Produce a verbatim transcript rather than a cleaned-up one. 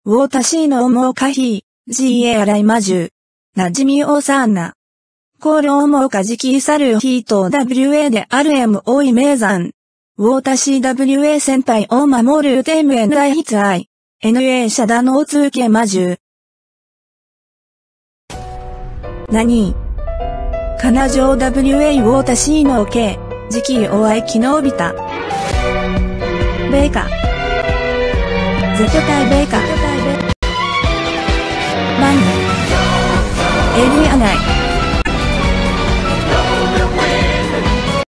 ウォータシーノーモーカヒー、ジーエーアライマジュー。なじみオーサーナ。コールオモーカジキーサルヒート ダブリューエー でアルエムオイメーザン。ウォータシー ダブリューエー 先輩オーマモールテームエンダイヒツアイ。エヌエー シャダノーツーケマジュー。なにかなじょう ダブリューエー ウォータシーノーケー。時期おあいきのびた。ベーカ。ゼトタイベーカ。マンナ。エリアナイ。